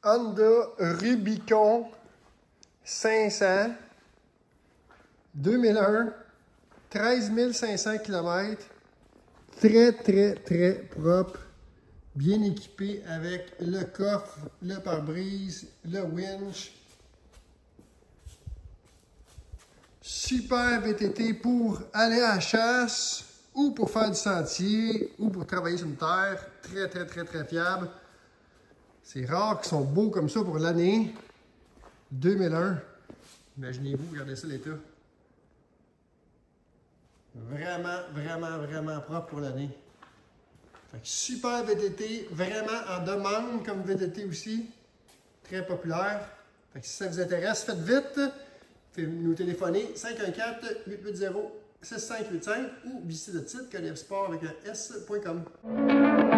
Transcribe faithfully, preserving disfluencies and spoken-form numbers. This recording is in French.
Honda Rubicon cinq cents deux mille un, treize mille cinq cents kilomètres. Très, très, très propre. Bien équipé avec le coffre, le pare-brise, le winch. Super V T T pour aller à la chasse ou pour faire du sentier ou pour travailler sur une terre. Très, très, très, très fiable. C'est rare qu'ils sont beaux comme ça pour l'année deux mille un. Imaginez-vous, regardez ça l'état. Vraiment, vraiment, vraiment propre pour l'année. Super V T T, vraiment en demande comme V T T aussi. Très populaire. Fait que si ça vous intéresse, faites vite. Faites nous téléphoner cinq un quatre, huit huit zéro, six cinq huit cinq ou visitez le site collier sport avec un S point com.